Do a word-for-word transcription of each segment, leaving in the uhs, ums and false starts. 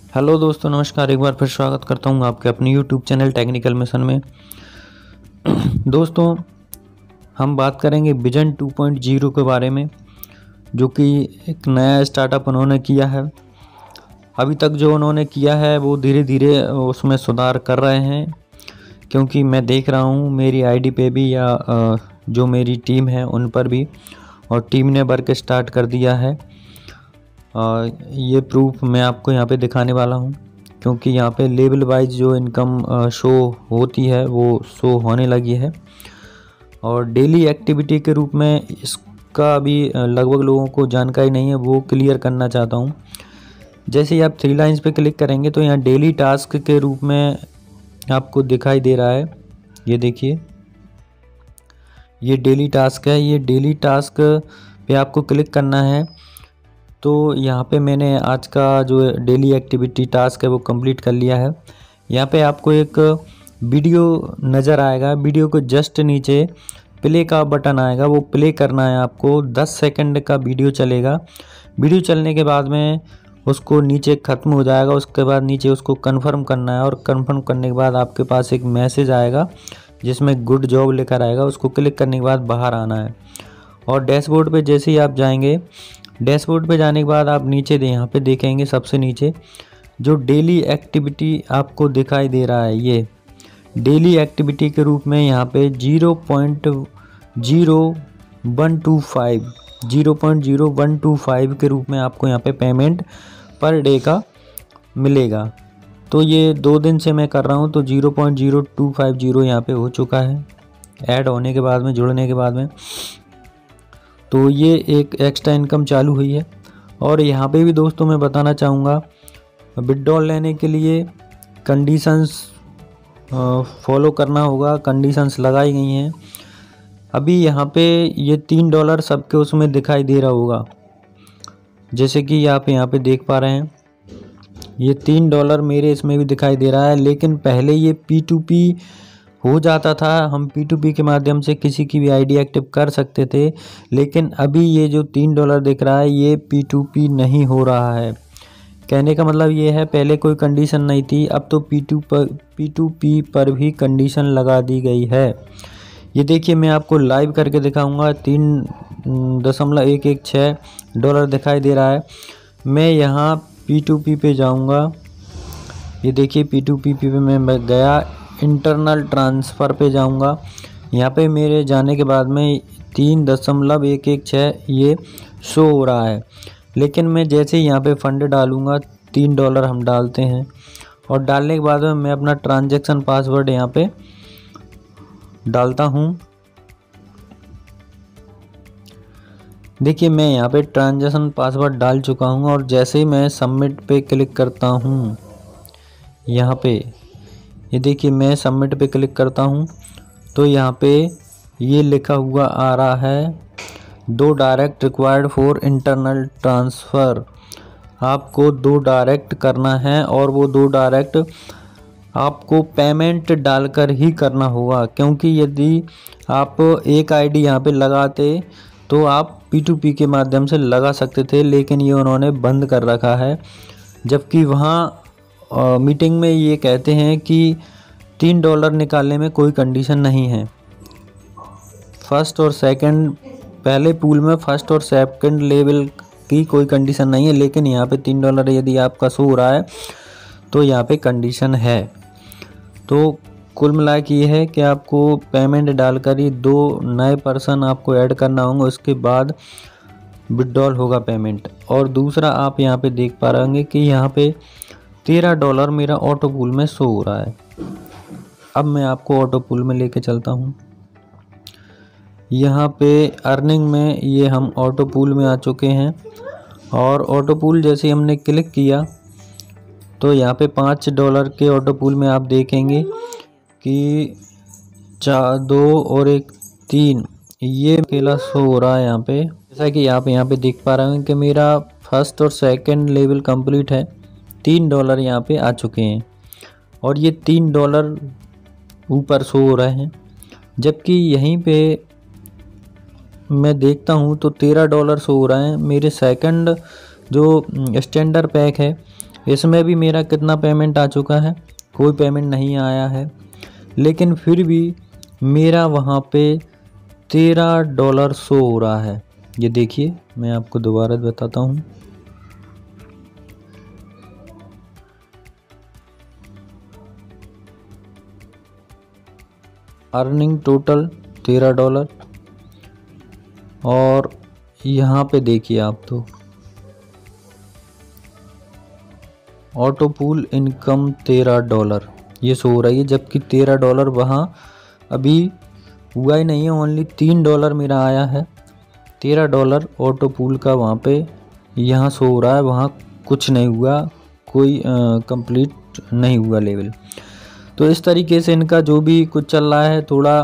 Hello दोस्तों, नमस्कार। एक बार फिर स्वागत करता हूं आपके अपने यूट्यूब चैनल टेक्निकल मिशन में। दोस्तों, हम बात करेंगे विजन टू पॉइंट ज़ीरो के बारे में, जो कि एक नया स्टार्टअप उन्होंने किया है। अभी तक जो उन्होंने किया है वो धीरे धीरे उसमें सुधार कर रहे हैं, क्योंकि मैं देख रहा हूं मेरी आईडी पे भी या जो मेरी टीम है उन पर भी, और टीम ने वर्क स्टार्ट कर दिया है। आ, ये प्रूफ मैं आपको यहाँ पे दिखाने वाला हूँ, क्योंकि यहाँ पे लेवल वाइज जो इनकम शो होती है वो शो होने लगी है। और डेली एक्टिविटी के रूप में इसका अभी लगभग लोगों को जानकारी नहीं है, वो क्लियर करना चाहता हूँ। जैसे ही आप थ्री लाइंस पे क्लिक करेंगे तो यहाँ डेली टास्क के रूप में आपको दिखाई दे रहा है। ये देखिए, ये डेली टास्क है। ये डेली टास्क पे आपको क्लिक करना है। तो यहाँ पे मैंने आज का जो डेली एक्टिविटी टास्क है वो कंप्लीट कर लिया है। यहाँ पे आपको एक वीडियो नज़र आएगा, वीडियो को जस्ट नीचे प्ले का बटन आएगा, वो प्ले करना है आपको। दस सेकंड का वीडियो चलेगा। वीडियो चलने के बाद में उसको नीचे ख़त्म हो जाएगा। उसके बाद नीचे उसको कंफर्म करना है, और कंफर्म करने के बाद आपके पास एक मैसेज आएगा जिसमें गुड जॉब लेकर आएगा। उसको क्लिक करने के बाद बाहर आना है, और डैशबोर्ड पे जैसे ही आप जाएंगे, डैशबोर्ड पे जाने के बाद आप नीचे दे यहाँ पे देखेंगे सबसे नीचे जो डेली एक्टिविटी आपको दिखाई दे रहा है। ये डेली एक्टिविटी के रूप में यहाँ पे zero point zero one two five zero point zero one two five के रूप में आपको यहाँ पे पेमेंट पर डे का मिलेगा। तो ये दो दिन से मैं कर रहा हूँ, तो zero point zero two five zero यहाँ पे हो चुका है ऐड होने के बाद में, जुड़ने के बाद में। तो ये एक एक्स्ट्रा इनकम चालू हुई है। और यहाँ पे भी दोस्तों मैं बताना चाहूँगा, विड्रॉल लेने के लिए कंडीशंस फॉलो करना होगा। कंडीशंस लगाई गई हैं। अभी यहाँ पे ये तीन डॉलर सबके उसमें दिखाई दे रहा होगा, जैसे कि आप यहाँ पे देख पा रहे हैं। ये तीन डॉलर मेरे इसमें भी दिखाई दे रहा है, लेकिन पहले ये पी टू पी हो जाता था। हम पी टू पी के माध्यम से किसी की भी आईडी एक्टिव कर सकते थे, लेकिन अभी ये जो तीन डॉलर दिख रहा है ये पी टू पी नहीं हो रहा है। कहने का मतलब ये है, पहले कोई कंडीशन नहीं थी, अब तो पी टू पर पी टू पी पर भी कंडीशन लगा दी गई है। ये देखिए, मैं आपको लाइव करके दिखाऊंगा। तीन दशमलव एक एक छः डॉलर दिखाई दे रहा है। मैं यहाँ पी टू पी पे जाऊँगा। ये देखिए, पी टू पी पे मैं गया, इंटरनल ट्रांसफ़र पे जाऊंगा। यहाँ पे मेरे जाने के बाद में तीन दशमलव एक एक छः ये शो हो रहा है, लेकिन मैं जैसे ही यहाँ पे फंड डालूंगा, तीन डॉलर हम डालते हैं, और डालने के बाद में मैं अपना ट्रांजैक्शन पासवर्ड यहाँ पे डालता हूँ। देखिए, मैं यहाँ पे ट्रांजैक्शन पासवर्ड डाल चुका हूँ, और जैसे ही मैं सबमिट पे क्लिक करता हूँ, यहाँ पे ये देखिए मैं सबमिट पे क्लिक करता हूँ, तो यहाँ पे ये लिखा हुआ आ रहा है, दो direct required for internal transfer. आपको दो डायरेक्ट करना है, और वो दो डायरेक्ट आपको पेमेंट डालकर ही करना होगा, क्योंकि यदि आप एक आईडी यहाँ पे लगाते तो आप पी टू पी के माध्यम से लगा सकते थे, लेकिन ये उन्होंने बंद कर रखा है। जबकि वहाँ Uh, मीटिंग में ये कहते हैं कि तीन डॉलर निकालने में कोई कंडीशन नहीं है। फर्स्ट और सेकंड, पहले पूल में फर्स्ट और सेकंड लेवल की कोई कंडीशन नहीं है, लेकिन यहाँ पे तीन डॉलर यदि आपका शो हो रहा है तो यहाँ पे कंडीशन है। तो कुल मिला के ये है कि आपको पेमेंट डालकर ही दो नए पर्सन आपको ऐड करना होंगे, उसके बाद विड्रॉल होगा पेमेंट। और दूसरा, आप यहाँ पे देख पा रहे होंगे कि यहाँ पे तेरह डॉलर मेरा ऑटो पूल में शो हो रहा है। अब मैं आपको ऑटो पूल में लेके चलता हूँ। यहाँ पे अर्निंग में ये हम ऑटो पूल में आ चुके हैं, और ऑटो पूल जैसे ही हमने क्लिक किया तो यहाँ पे पाँच डॉलर के ऑटो पूल में आप देखेंगे कि चार, दो और एक तीन, ये अकेला शो हो रहा है यहाँ पे। जैसा कि आप यहाँ पे देख पा रहे हैं कि मेरा फर्स्ट और सेकंड लेवल कंप्लीट है। तीन डॉलर यहाँ पे आ चुके हैं, और ये तीन डॉलर ऊपर शो हो रहे हैं। जबकि यहीं पे मैं देखता हूँ तो तेरह डॉलर शो हो रहे हैं। मेरे सेकंड जो स्टैंडर्ड पैक है इसमें भी मेरा कितना पेमेंट आ चुका है, कोई पेमेंट नहीं आया है, लेकिन फिर भी मेरा वहाँ पे तेरह डॉलर शो हो रहा है। ये देखिए, मैं आपको दोबारा बताता हूँ। अर्निंग टोटल तेरह डॉलर, और यहाँ पे देखिए आप तो ऑटो पूल इनकम तेरह डॉलर ये शो हो रही है, जबकि तेरह डॉलर वहाँ अभी हुआ ही नहीं है। ओनली तीन डॉलर मेरा आया है। तेरह डॉलर ऑटो पूल का वहाँ पे यहाँ शो हो रहा है, वहाँ कुछ नहीं हुआ, कोई कंप्लीट नहीं हुआ लेवल। तो इस तरीके से इनका जो भी कुछ चल रहा है, थोड़ा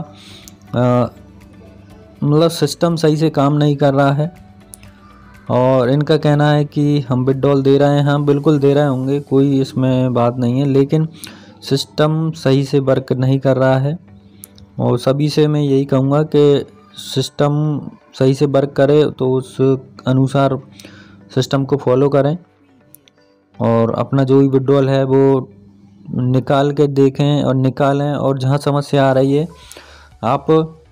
मतलब सिस्टम सही से काम नहीं कर रहा है। और इनका कहना है कि हम विड्रॉल दे रहे हैं, हाँ बिल्कुल दे रहे होंगे, कोई इसमें बात नहीं है, लेकिन सिस्टम सही से वर्क नहीं कर रहा है। और सभी से मैं यही कहूँगा कि सिस्टम सही से वर्क करे तो उस अनुसार सिस्टम को फॉलो करें और अपना जो भी विड्रॉल है वो निकाल के देखें और निकालें। और जहाँ समस्या आ रही है, आप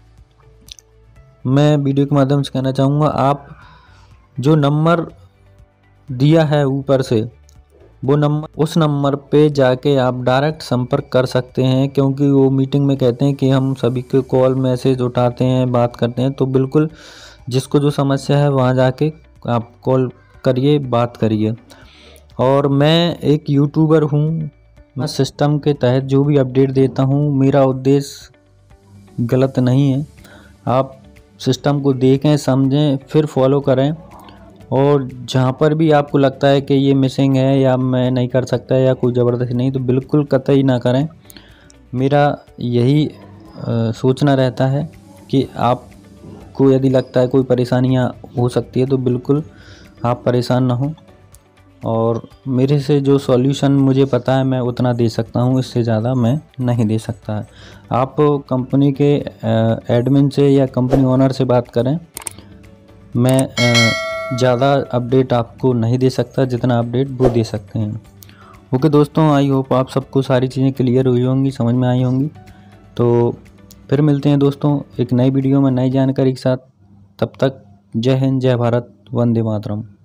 मैं वीडियो के माध्यम से कहना चाहूँगा, आप जो नंबर दिया है ऊपर से, वो नंबर उस नंबर पे जाके आप डायरेक्ट संपर्क कर सकते हैं, क्योंकि वो मीटिंग में कहते हैं कि हम सभी के कॉल मैसेज उठाते हैं, बात करते हैं। तो बिल्कुल जिसको जो समस्या है वहाँ जाके आप कॉल करिए, बात करिए। और मैं एक यूट्यूबर हूँ, मैं सिस्टम के तहत जो भी अपडेट देता हूँ, मेरा उद्देश्य गलत नहीं है। आप सिस्टम को देखें, समझें, फिर फॉलो करें। और जहाँ पर भी आपको लगता है कि ये मिसिंग है या मैं नहीं कर सकता या कोई ज़बरदस्ती नहीं, तो बिल्कुल कतई ना करें। मेरा यही आ, सोचना रहता है कि आपको यदि लगता है कोई परेशानियाँ हो सकती है तो बिल्कुल आप परेशान ना हो। और मेरे से जो सॉल्यूशन मुझे पता है मैं उतना दे सकता हूँ, इससे ज़्यादा मैं नहीं दे सकता है। आप कंपनी के एडमिन से या कंपनी ओनर से बात करें। मैं ज़्यादा अपडेट आपको नहीं दे सकता जितना अपडेट वो दे सकते हैं। ओके दोस्तों, आई होप आप सबको सारी चीज़ें क्लियर हुई होंगी, समझ में आई होंगी। तो फिर मिलते हैं दोस्तों एक नई वीडियो में नई जानकारी के साथ। तब तक जय हिंद, जय भारत, वंदे मातरम।